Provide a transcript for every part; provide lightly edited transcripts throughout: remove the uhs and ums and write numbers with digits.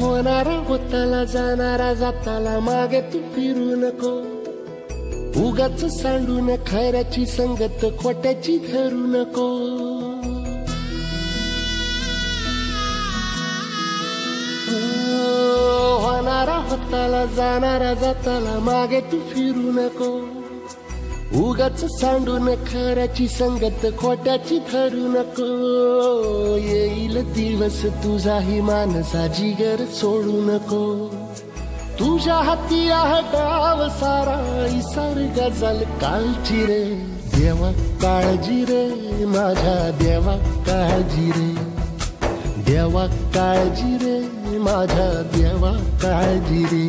होणारा होताला जाणारा जाताला मागे तू फिरू नको. उगाच सांडून खऱ्याची संगत खोट्याची धरू नको. होणारा होताला जाणारा जाताला मागे तू फिरू नको. उगाच सांडून खऱ्याची संगत खोट्याची धरू नको. येईल दिवस तुझाही मानसा जिगर सोडू नको. तुझ्या हाती आहे डाव सारा इसार गजल कालची रे. देवा काळजी रे माझ्या देवा काळजी रे. देवा काळजी रे माझ्या देवा काळजी रे.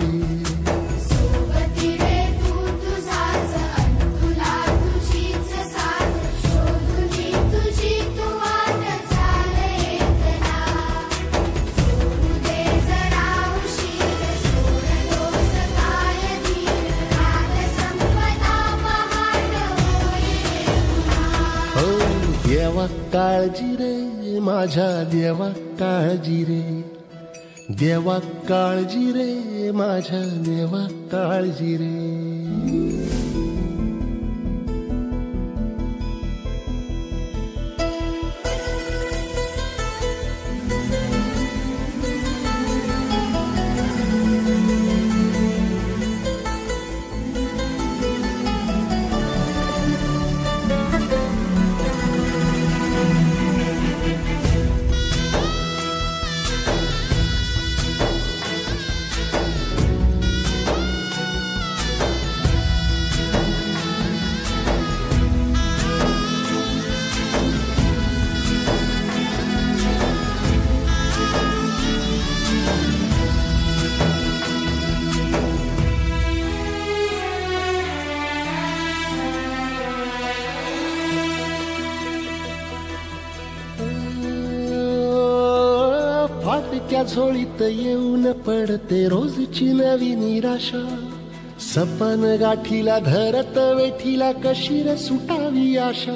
देवा काळजी रे माझ्या देवा काळजी रे. देवा काळजी रे माझ्या देवा काळजी रे. फाटक्या झोळीत येऊन पडते रोजची नवी निराशा. सपन गाठीला धरत वेठीला कशी रे सुटावी आशा.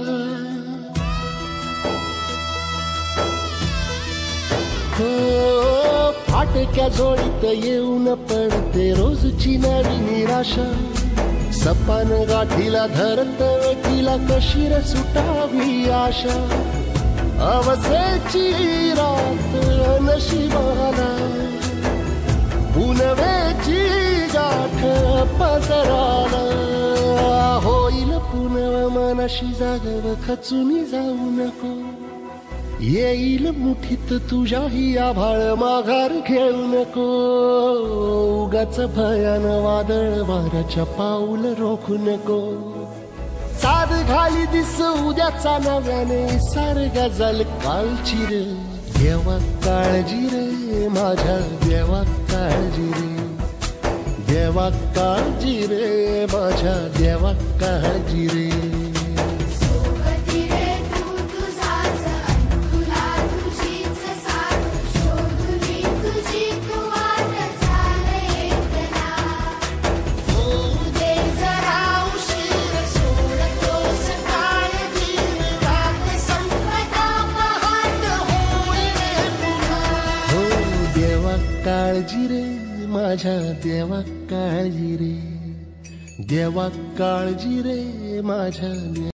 हो फाटक्या झोळीत येऊन पडते रोजची नवी निराशा. सपन गाठीला धरत वेठीला कशी रे सुटावी आशा. अवसेची रात नशिबाला पुनवेची गाठ पदराला. होईल पुनव मनाशी जागव खचून जाऊ नको. येईल मुठीत तुझ्याही आभाळ माघार घेऊ नको. उगाच भयान वादळ वाऱ्याच्या पाऊल रोखू नको. साध घाली दिस उद्याचा नव्याने सार गजल कालची रे. देवा काळजी रे माझ्या देवा काळजी रे. देवा काळजी रे माझ्या देवा काळजी रे. काळजी रे माझ्या देवा काळजी रे. देवा काळजी रे माझ्या